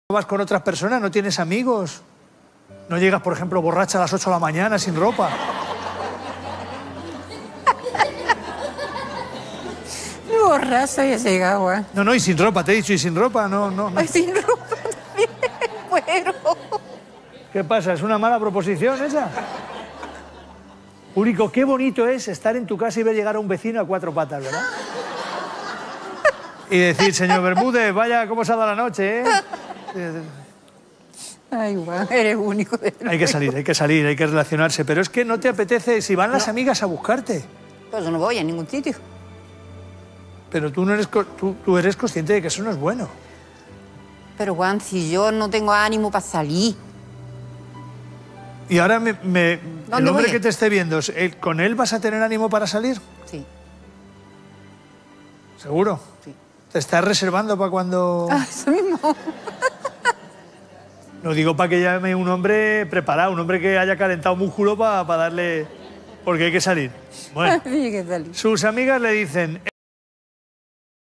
vas con otras personas, no tienes amigos. No llegas, por ejemplo, borracha a las 8 de la mañana sin ropa. Borracha ya llegado, ¿eh? No, y sin ropa, te he dicho, y sin ropa, no. Ay, sin ropa también, bueno. ¿Qué pasa? ¿Es una mala proposición esa? Único, qué bonito es estar en tu casa y ver llegar a un vecino a cuatro patas, ¿verdad? Y decir, señor Bermúdez, vaya, ¿cómo se ha dado la noche, eh? Ay, guau, eres único. Hay que salir, hay que relacionarse. Pero es que no te apetece, si van las amigas a buscarte. Pues yo no voy a ningún sitio. Pero tú, no eres, tú eres consciente de que eso no es bueno. Pero, Juan, si yo no tengo ánimo para salir. Y ahora el hombre que te esté viendo, ¿con él vas a tener ánimo para salir? Sí. ¿Seguro? Sí. ¿Te estás reservando para cuando...? Ah, eso mismo. No digo para que llame un hombre preparado, un hombre que haya calentado músculo para darle... Porque hay que salir. Bueno, Hay que salir. sus amigas le dicen...